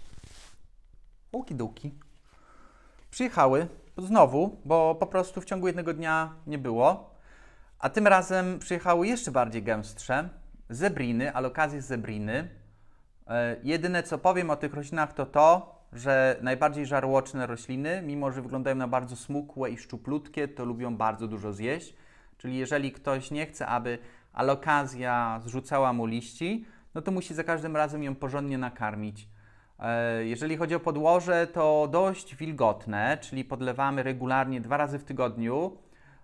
Łuki-duki. Przyjechały znowu, bo po prostu w ciągu jednego dnia nie było. A tym razem przyjechały jeszcze bardziej gęstsze zebriny, alokazje zebriny. E, jedyne co powiem o tych roślinach to to, że najbardziej żarłoczne rośliny, mimo że wyglądają na bardzo smukłe i szczuplutkie, to lubią bardzo dużo zjeść. Czyli jeżeli ktoś nie chce, aby alokazja zrzucała mu liści, no to musi za każdym razem ją porządnie nakarmić. Jeżeli chodzi o podłoże, to dość wilgotne, czyli podlewamy regularnie dwa razy w tygodniu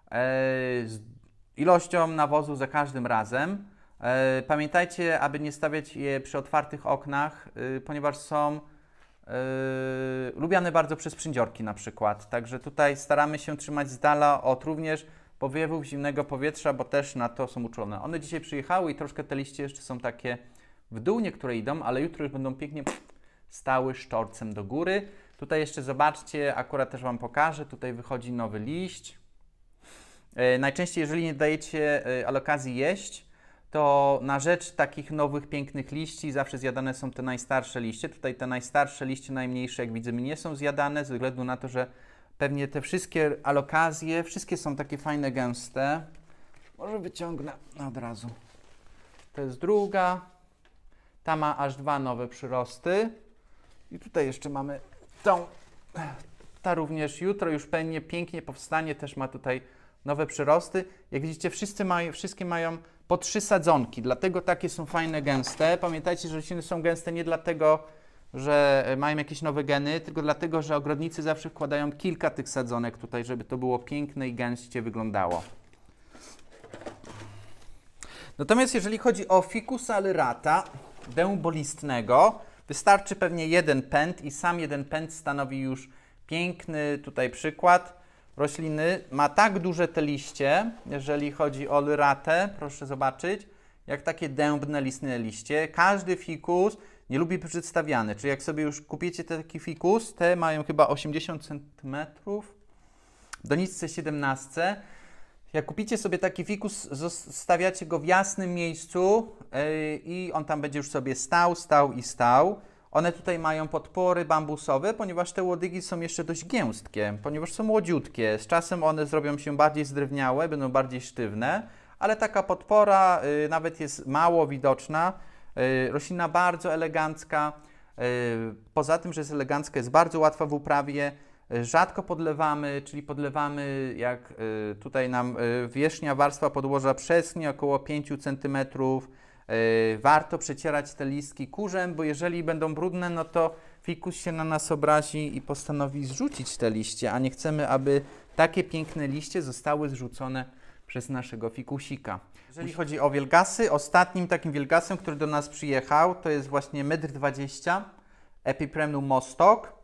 z ilością nawozu za każdym razem. Pamiętajcie, aby nie stawiać je przy otwartych oknach, ponieważ są lubiane bardzo przez przędziorki na przykład. Także tutaj staramy się trzymać z dala od również powiewów zimnego powietrza, bo też na to są uczulone. One dzisiaj przyjechały i troszkę te liście jeszcze są takie w dół, niektóre idą, ale jutro już będą pięknie stały sztorcem do góry. Tutaj jeszcze zobaczcie, akurat też Wam pokażę, tutaj wychodzi nowy liść. E, najczęściej, jeżeli nie dajecie e, alokazji jeść, to na rzecz takich nowych, pięknych liści zawsze zjadane są te najstarsze liście. Tutaj te najstarsze liście, najmniejsze, jak widzimy, nie są zjadane, ze względu na to, że pewnie te wszystkie alokazje, wszystkie są takie fajne, gęste. Może wyciągnę od razu. To jest druga. Ta ma aż dwa nowe przyrosty. I tutaj jeszcze mamy tą. Ta również jutro już pewnie pięknie powstanie. Też ma tutaj nowe przyrosty. Jak widzicie, wszyscy mają, wszystkie mają po trzy sadzonki. Dlatego takie są fajne, gęste. Pamiętajcie, że rośliny są gęste nie dlatego, że mają jakieś nowe geny, tylko dlatego, że ogrodnicy zawsze wkładają kilka tych sadzonek tutaj, żeby to było piękne i gęście wyglądało. Natomiast jeżeli chodzi o Ficusa alyrata, dębolistnego, wystarczy pewnie jeden pęd i sam jeden pęd stanowi już piękny tutaj przykład rośliny. Ma tak duże te liście, jeżeli chodzi o alyratę, proszę zobaczyć, jak takie dębne, listne liście. Każdy fikus nie lubi być przedstawiany, czyli jak sobie już kupicie taki fikus, te mają chyba osiemdziesiąt centymetrów, w doniczce siedemnaście. Jak kupicie sobie taki fikus, zostawiacie go w jasnym miejscu yy, i on tam będzie już sobie stał, stał i stał. One tutaj mają podpory bambusowe, ponieważ te łodygi są jeszcze dość gęstkie, ponieważ są młodziutkie. Z czasem one zrobią się bardziej zdrewniałe, będą bardziej sztywne, ale taka podpora yy, nawet jest mało widoczna. Yy, roślina bardzo elegancka. Yy, poza tym, że jest elegancka, jest bardzo łatwa w uprawie. Rzadko podlewamy, czyli podlewamy jak y, tutaj nam y, wierzchnia warstwa podłoża przeschnie około pięć centymetrów. Y, warto przecierać te listki kurzem, bo jeżeli będą brudne, no to fikus się na nas obrazi i postanowi zrzucić te liście, a nie chcemy, aby takie piękne liście zostały zrzucone przez naszego fikusika. Jeżeli chodzi o wielgasy, ostatnim takim wielgasem, który do nas przyjechał, to jest właśnie metr dwadzieścia, Epipremnum mostok.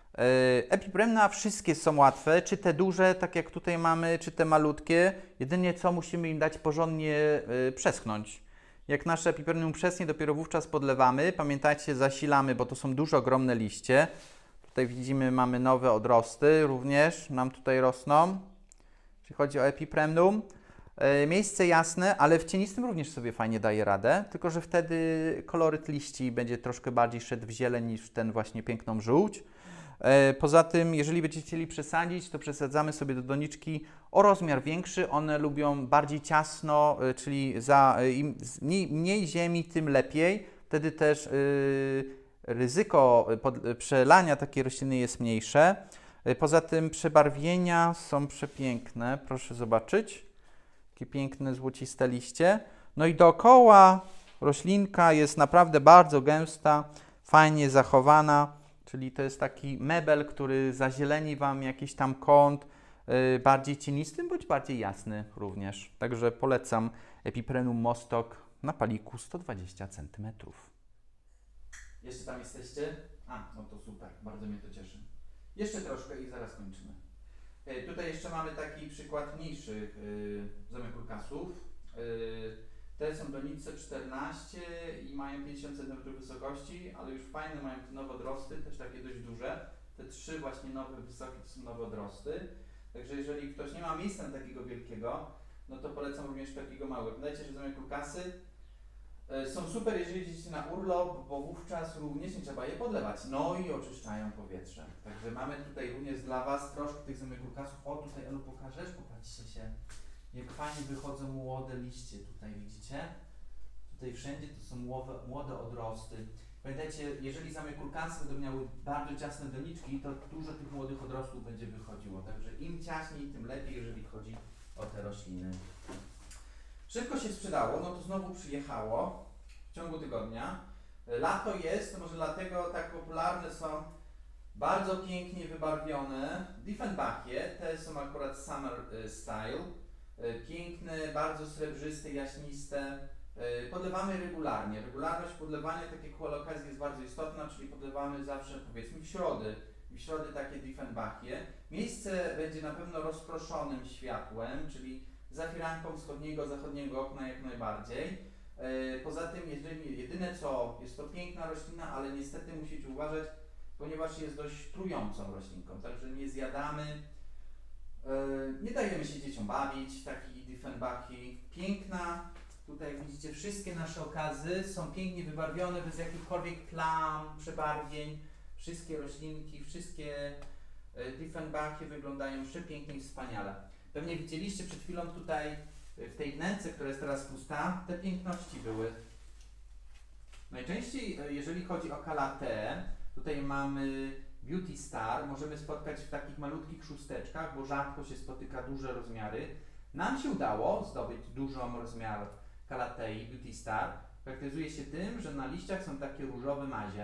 Epipremna wszystkie są łatwe, czy te duże, tak jak tutaj mamy, czy te malutkie. Jedynie co musimy im dać porządnie y, przeschnąć. Jak nasze Epipremnum przeschnie, dopiero wówczas podlewamy. Pamiętajcie, zasilamy, bo to są duże, ogromne liście. Tutaj widzimy, mamy nowe odrosty również, nam tutaj rosną. Jeśli chodzi o Epipremnum. Y, miejsce jasne, ale w cienistym również sobie fajnie daje radę, tylko że wtedy koloryt liści będzie troszkę bardziej szedł w zieleń niż w ten właśnie piękną żółć. Poza tym, jeżeli będziecie chcieli przesadzić, to przesadzamy sobie do doniczki o rozmiar większy. One lubią bardziej ciasno, czyli za im mniej, mniej ziemi, tym lepiej. Wtedy też yy, ryzyko pod, przelania takiej rośliny jest mniejsze. Poza tym przebarwienia są przepiękne. Proszę zobaczyć. Takie piękne, złociste liście. No i dookoła roślinka jest naprawdę bardzo gęsta, fajnie zachowana. Czyli to jest taki mebel, który zazieleni Wam jakiś tam kąt yy, bardziej cienistym, bądź bardziej jasny również. Także polecam Epipremnum mostok na paliku sto dwadzieścia centymetrów. Jeszcze tam jesteście? A, no to super, bardzo mnie to cieszy. Jeszcze troszkę i zaraz kończymy. E, tutaj jeszcze mamy taki przykład mniejszych y, zamykulkasów. Y, te są donice czternaście i mają pięćdziesiąt centymetrów wysokości, ale już fajne mają te nowe odrosty, też takie dość duże. Te trzy właśnie nowe, wysokie to są nowe odrosty. Także jeżeli ktoś nie ma miejsca na takiego wielkiego, no to polecam również takiego małego. Pamiętajcie, że zamykulkasy są super, jeżeli jedziecie na urlop, bo wówczas również nie trzeba je podlewać. No i oczyszczają powietrze. Także mamy tutaj również dla Was troszkę tych zamykulkasów. O, tutaj Elu pokażesz? Popatrzcie się, jak fajnie wychodzą młode liście. Tutaj widzicie? Tutaj wszędzie to są młode, młode odrosty. Pamiętajcie, jeżeli zamykulkasy będą miały bardzo ciasne doniczki, to dużo tych młodych odrostów będzie wychodziło. Także im ciaśniej, tym lepiej, jeżeli chodzi o te rośliny. Szybko się sprzedało, no to znowu przyjechało w ciągu tygodnia. Lato jest, to może dlatego tak popularne są bardzo pięknie wybarwione Diefenbachie. Te są akurat summer style. Piękne, bardzo srebrzyste, jaśniste. Podlewamy regularnie. Regularność podlewania, tak jak u okazji, jest bardzo istotna, czyli podlewamy zawsze, powiedzmy, w środy. W środy takie Diefenbachie. Miejsce będzie na pewno rozproszonym światłem, czyli za firanką wschodniego, zachodniego okna jak najbardziej. Poza tym, jeżeli jedyne co, jest to piękna roślina, ale niestety musicie uważać, ponieważ jest dość trującą roślinką, także nie zjadamy, nie dajemy się dzieciom bawić, taki Diefenbachii. Piękna, tutaj widzicie wszystkie nasze okazy są pięknie wybarwione, bez jakichkolwiek plam, przebarwień. Wszystkie roślinki, wszystkie Diefenbachie wyglądają przepięknie i wspaniale. Pewnie widzieliście przed chwilą tutaj w tej wnęce, która jest teraz pusta, te piękności były. Najczęściej, jeżeli chodzi o Calathea, tutaj mamy Beauty Star, możemy spotkać w takich malutkich szósteczkach, bo rzadko się spotyka duże rozmiary. Nam się udało zdobyć dużą rozmiar Calathei Beauty Star. Charakteryzuje się tym, że na liściach są takie różowe mazie.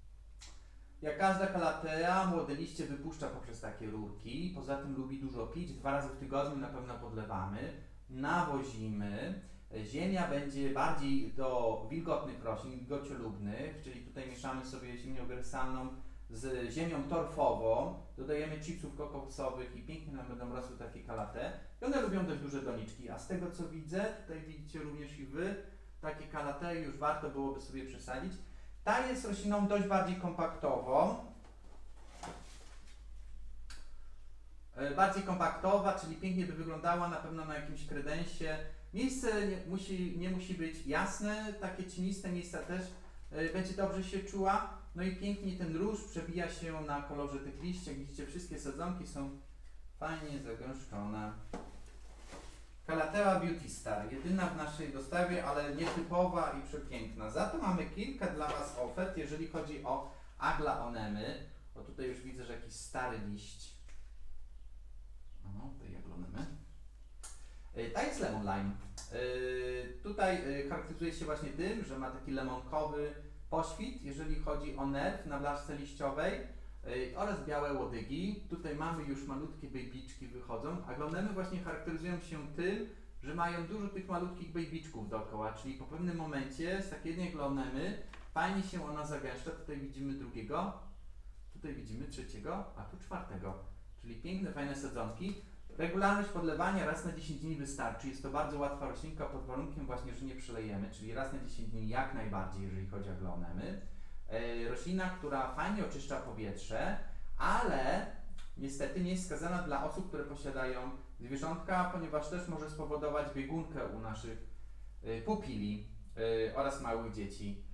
Jak każda Calathea, młode liście wypuszcza poprzez takie rurki. Poza tym lubi dużo pić. Dwa razy w tygodniu na pewno podlewamy, nawozimy. Ziemia będzie bardziej do wilgotnych roślin, wilgociolubnych, czyli tutaj mieszamy sobie ziemię wersalną z ziemią torfową. Dodajemy chipsów kokosowych i pięknie nam będą rosły takie Calathea. I one lubią dość duże doniczki. A z tego co widzę, tutaj widzicie również i Wy, takie Calathea już warto byłoby sobie przesadzić. Ta jest rośliną dość bardziej kompaktową. Bardziej kompaktowa, czyli pięknie by wyglądała na pewno na jakimś kredensie. Miejsce nie musi, nie musi być jasne, takie cieniste miejsca też będzie dobrze się czuła. No i pięknie ten róż przebija się na kolorze tych liści. Jak widzicie, wszystkie sadzonki są fajnie zagęszczone. Calathea Beauty Star, jedyna w naszej dostawie, ale nietypowa i przepiękna. Za to mamy kilka dla Was ofert, jeżeli chodzi o aglaonemy. Bo tutaj już widzę, że jakiś stary liść. O, tutaj aglonemy. Ta jest lemon lime. Yy, tutaj yy, charakteryzuje się właśnie tym, że ma taki lemonkowy poświt, jeżeli chodzi o nerw na blaszce liściowej yy, oraz białe łodygi. Tutaj mamy już malutkie bejbiczki wychodzą. Aglonemy właśnie charakteryzują się tym, że mają dużo tych malutkich bejbiczków dookoła, czyli po pewnym momencie z takiej jednej aglonemy fajnie się ona zagęszcza. Tutaj widzimy drugiego, tutaj widzimy trzeciego, a tu czwartego. Czyli piękne, fajne sadzonki. Regularność podlewania raz na dziesięć dni wystarczy. Jest to bardzo łatwa roślinka pod warunkiem właśnie, że nie przelejemy, czyli raz na dziesięć dni jak najbardziej, jeżeli chodzi o aglaonemy. E, roślina, która fajnie oczyszcza powietrze, ale niestety nie jest skazana dla osób, które posiadają zwierzątka, ponieważ też może spowodować biegunkę u naszych e, pupili e, oraz małych dzieci.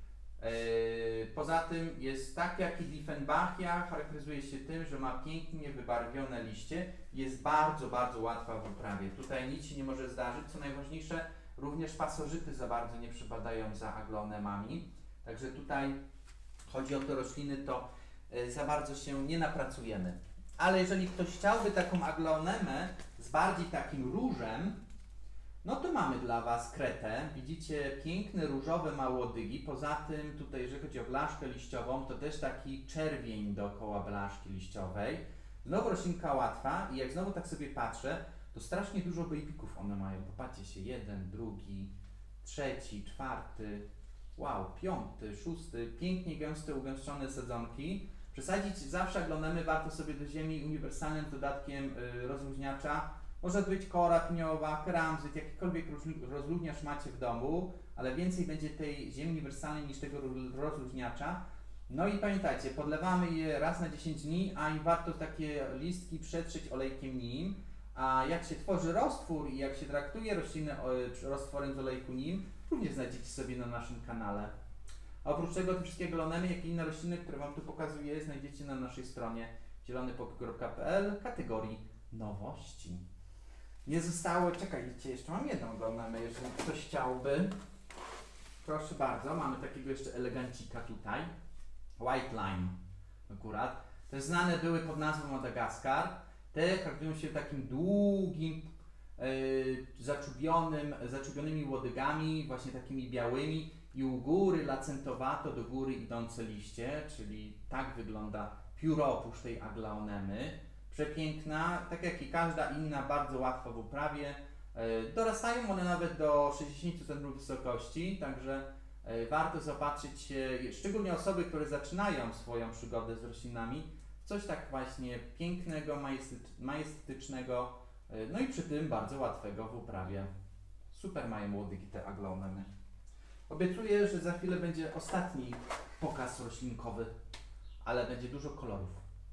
Poza tym jest tak jak i Diefenbachia, charakteryzuje się tym, że ma pięknie wybarwione liście, jest bardzo, bardzo łatwa w uprawie. Tutaj nic się nie może zdarzyć, co najważniejsze, również pasożyty za bardzo nie przepadają za aglaonemami, także tutaj chodzi o te rośliny, to za bardzo się nie napracujemy. Ale jeżeli ktoś chciałby taką aglaonemę z bardziej takim różem, no to mamy dla Was kretę. Widzicie piękne różowe małodygi. Poza tym tutaj, jeżeli chodzi o blaszkę liściową, to też taki czerwień dookoła blaszki liściowej. Znowu roślinka łatwa i jak znowu tak sobie patrzę, to strasznie dużo bejbików one mają. Popatrzcie się, jeden, drugi, trzeci, czwarty. wow, piąty, szósty, pięknie gęste, ugęszczone sadzonki. Przesadzić zawsze aglonemy warto sobie do ziemi uniwersalnym dodatkiem y, rozluźniacza. Może to być kora pniowa, keramzyt, jakikolwiek rozluźniacz macie w domu, ale więcej będzie tej ziemi uniwersalnej niż tego rozluźniacza. No i pamiętajcie, podlewamy je raz na dziesięć dni, a i warto takie listki przetrzeć olejkiem nim. A jak się tworzy roztwór i jak się traktuje rośliny roztworem z olejku nim, również znajdziecie sobie na naszym kanale. A oprócz tego te wszystkie aglonemy, jak i inne rośliny, które Wam tu pokazuję, znajdziecie na naszej stronie zielony pokój kropka p l kategorii nowości. Nie zostało, czekajcie, jeszcze mam jedną aglonemy, jeżeli ktoś chciałby. Proszę bardzo, mamy takiego jeszcze elegancika tutaj. White Lime akurat. Te znane były pod nazwą Madagaskar. Te charakteryzują się takim długim, yy, zaczubionym, zaczubionymi łodygami, właśnie takimi białymi i u góry lacentowato do góry idące liście, czyli tak wygląda pióropusz tej aglaonemy. Przepiękna, tak jak i każda inna, bardzo łatwa w uprawie. Yy, dorastają one nawet do sześćdziesięciu centymetrów wysokości, także yy, warto zaopatrzyć się, szczególnie osoby, które zaczynają swoją przygodę z roślinami, coś tak właśnie pięknego, majestetycznego, no i przy tym bardzo łatwego w uprawie. Super mają łodygi te aglonemy. Obiecuję, że za chwilę będzie ostatni pokaz roślinkowy, ale będzie dużo kolorów.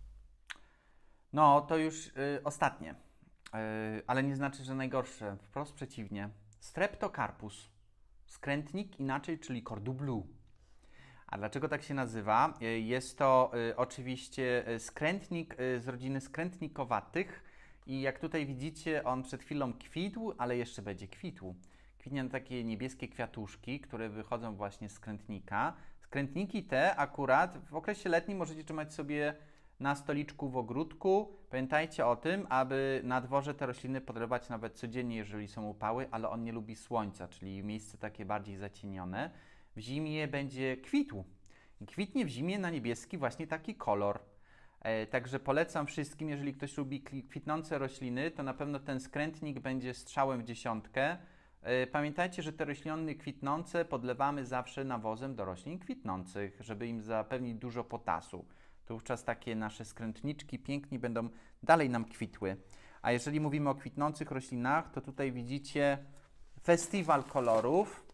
No, to już y, ostatnie, y, ale nie znaczy, że najgorsze. Wprost przeciwnie. Streptocarpus, skrętnik inaczej, czyli cordon-bleu. A dlaczego tak się nazywa? Jest to y, oczywiście skrętnik y, z rodziny skrętnikowatych i jak tutaj widzicie, on przed chwilą kwitł, ale jeszcze będzie kwitł. Kwitnie na takie niebieskie kwiatuszki, które wychodzą właśnie z skrętnika. Skrętniki te akurat w okresie letnim możecie trzymać sobie na stoliczku w ogródku. Pamiętajcie o tym, aby na dworze te rośliny podlewać nawet codziennie, jeżeli są upały, ale on nie lubi słońca, czyli miejsce takie bardziej zacienione. W zimie będzie kwitł. Kwitnie w zimie na niebieski właśnie taki kolor. E, także polecam wszystkim, jeżeli ktoś lubi kwitnące rośliny, to na pewno ten skrętnik będzie strzałem w dziesiątkę. E, pamiętajcie, że te rośliny kwitnące podlewamy zawsze nawozem do roślin kwitnących, żeby im zapewnić dużo potasu. To wówczas takie nasze skrętniczki pięknie będą dalej nam kwitły. A jeżeli mówimy o kwitnących roślinach, to tutaj widzicie festiwal kolorów.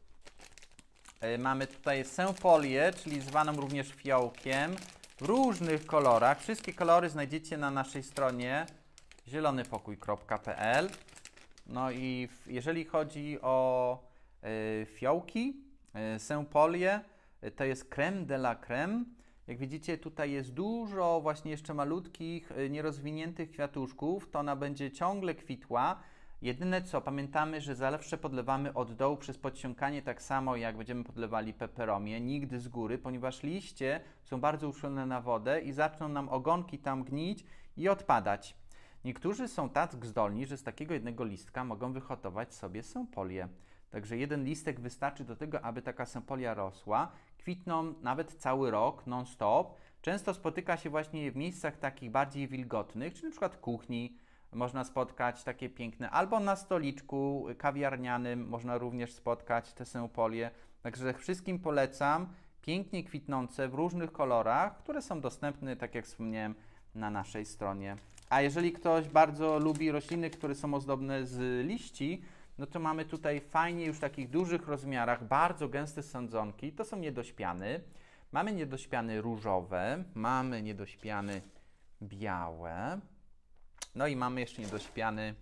Mamy tutaj sępolię, czyli zwaną również fiołkiem, w różnych kolorach. Wszystkie kolory znajdziecie na naszej stronie zielony pokój kropka p l. No i w, jeżeli chodzi o y, fiołki, y, sępolię, y, to jest crème de la crème. Jak widzicie, tutaj jest dużo właśnie jeszcze malutkich, y, nierozwiniętych kwiatuszków. To ona będzie ciągle kwitła. Jedyne co, pamiętamy, że zawsze podlewamy od dołu przez podsiąkanie, tak samo jak będziemy podlewali peperomię, nigdy z góry, ponieważ liście są bardzo uczulone na wodę i zaczną nam ogonki tam gnić i odpadać. Niektórzy są tak zdolni, że z takiego jednego listka mogą wyhodować sobie sępolię. Także jeden listek wystarczy do tego, aby taka sępolia rosła. Kwitną nawet cały rok, non-stop. Często spotyka się właśnie w miejscach takich bardziej wilgotnych, czyli na przykład kuchni. Można spotkać takie piękne, albo na stoliczku kawiarnianym można również spotkać te sępolie. Także wszystkim polecam, pięknie kwitnące w różnych kolorach, które są dostępne, tak jak wspomniałem, na naszej stronie. A jeżeli ktoś bardzo lubi rośliny, które są ozdobne z liści, no to mamy tutaj fajnie już w takich dużych rozmiarach, bardzo gęste sadzonki. To są niedośpiany. Mamy niedośpiany różowe, mamy niedośpiany białe. No i mamy jeszcze niedośpiany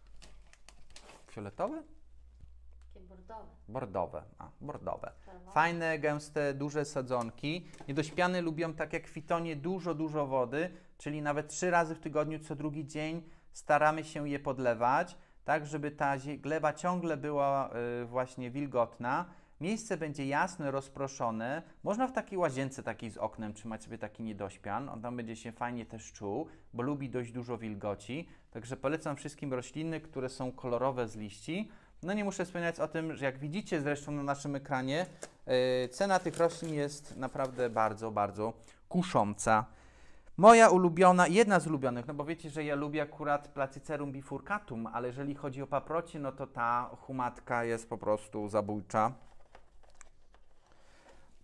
fioletowy?
Takie bordowe.
Bordowe, a, bordowe.
Czerwone.
Fajne, gęste, duże sadzonki. Niedośpiane lubią, tak jak fitonie, dużo, dużo wody, czyli nawet trzy razy w tygodniu, co drugi dzień staramy się je podlewać, tak żeby ta gleba ciągle była y, właśnie wilgotna. Miejsce będzie jasne, rozproszone. Można w takiej łazience takiej z oknem trzymać sobie taki niedośpian. On tam będzie się fajnie też czuł, bo lubi dość dużo wilgoci. Także polecam wszystkim rośliny, które są kolorowe z liści. No nie muszę wspominać o tym, że jak widzicie zresztą na naszym ekranie, yy, cena tych roślin jest naprawdę bardzo, bardzo kusząca. Moja ulubiona, jedna z ulubionych, no bo wiecie, że ja lubię akurat Placycerum bifurcatum, ale jeżeli chodzi o paprocie, no to ta humatka jest po prostu zabójcza.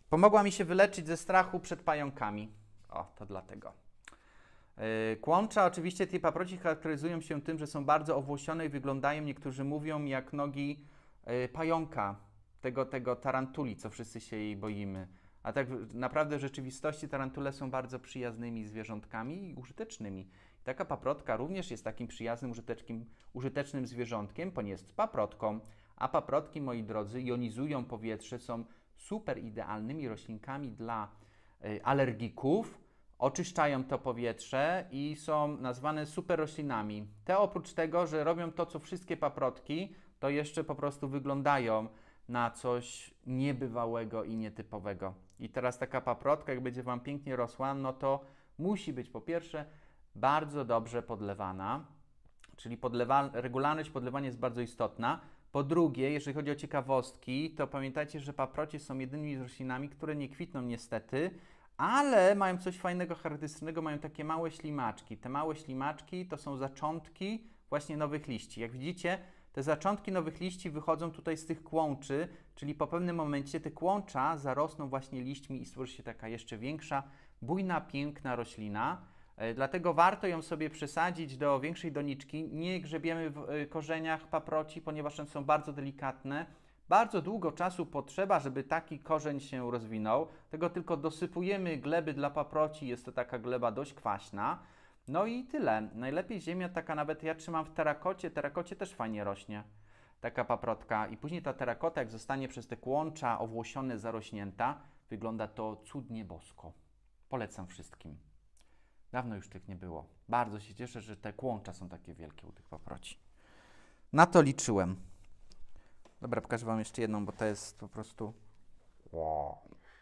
Pomogła mi się wyleczyć ze strachu przed pająkami. O, to dlatego. Yy, Kłącza, oczywiście te paproci charakteryzują się tym, że są bardzo owłosione i wyglądają, niektórzy mówią, jak nogi yy, pająka, tego, tego tarantuli, co wszyscy się jej boimy. A tak naprawdę w rzeczywistości tarantule są bardzo przyjaznymi zwierzątkami i użytecznymi. Taka paprotka również jest takim przyjaznym, użytecznym, użytecznym zwierzątkiem, ponieważ jest paprotką, a paprotki, moi drodzy, jonizują powietrze, są super idealnymi roślinkami dla y, alergików, oczyszczają to powietrze i są nazwane super roślinami. Te oprócz tego, że robią to, co wszystkie paprotki, to jeszcze po prostu wyglądają na coś niebywałego i nietypowego. I teraz taka paprotka, jak będzie Wam pięknie rosła, no to musi być po pierwsze bardzo dobrze podlewana, czyli podlewa, regularność podlewania jest bardzo istotna. Po drugie, jeżeli chodzi o ciekawostki, to pamiętajcie, że paprocie są jedynymi roślinami, które nie kwitną niestety, ale mają coś fajnego, charakterystycznego, mają takie małe ślimaczki. Te małe ślimaczki to są zaczątki właśnie nowych liści. Jak widzicie, te zaczątki nowych liści wychodzą tutaj z tych kłączy, czyli po pewnym momencie te kłącza zarosną właśnie liśćmi i stworzy się taka jeszcze większa, bujna, piękna roślina. Dlatego warto ją sobie przesadzić do większej doniczki. Nie grzebiemy w korzeniach paproci, ponieważ one są bardzo delikatne. Bardzo długo czasu potrzeba, żeby taki korzeń się rozwinął. Tego tylko dosypujemy gleby dla paproci. Jest to taka gleba dość kwaśna. No i tyle. Najlepiej ziemia taka, nawet ja trzymam w terakocie. Terakocie też fajnie rośnie taka paprotka. I później ta terakota, jak zostanie przez te kłącza owłosione, zarośnięta, wygląda to cudnie bosko. Polecam wszystkim. Dawno już tych nie było. Bardzo się cieszę, że te kłącza są takie wielkie u tych paproci. Na to liczyłem. Dobra, pokażę Wam jeszcze jedną, bo to jest po prostu... Wow.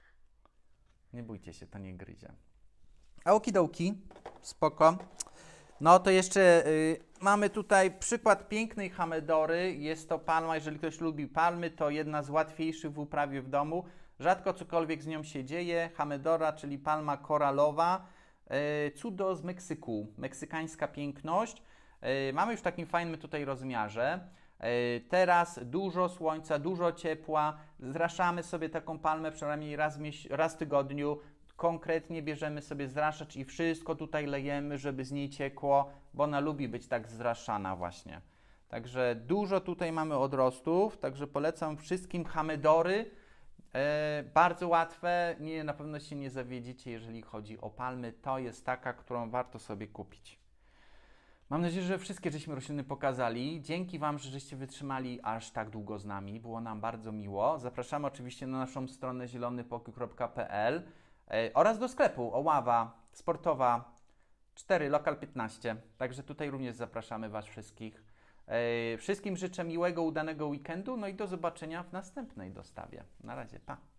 Nie bójcie się, to nie gryzie. A okidołki, spoko. No to jeszcze y, mamy tutaj przykład pięknej hamedory. Jest to palma, jeżeli ktoś lubi palmy, to jedna z łatwiejszych w uprawie w domu. Rzadko cokolwiek z nią się dzieje. Hamedora, czyli palma koralowa. Y, cudo z Meksyku, meksykańska piękność. Y, mamy już w takim fajnym tutaj rozmiarze. Teraz dużo słońca, dużo ciepła, zraszamy sobie taką palmę przynajmniej raz, raz w tygodniu, konkretnie bierzemy sobie zraszacz i wszystko tutaj lejemy, żeby z niej ciekło, bo ona lubi być tak zraszana właśnie. Także dużo tutaj mamy odrostów, także polecam wszystkim hamedory, e, bardzo łatwe, nie, na pewno się nie zawiedziecie, jeżeli chodzi o palmy, to jest taka, którą warto sobie kupić. Mam nadzieję, że wszystkie żeśmy rośliny pokazali. Dzięki Wam, że żeście wytrzymali aż tak długo z nami. Było nam bardzo miło. Zapraszamy oczywiście na naszą stronę zielony pokój kropka p l e, oraz do sklepu Oława Sportowa cztery, lokal piętnaście. Także tutaj również zapraszamy Was wszystkich. E, wszystkim życzę miłego, udanego weekendu, no i do zobaczenia w następnej dostawie. Na razie, pa!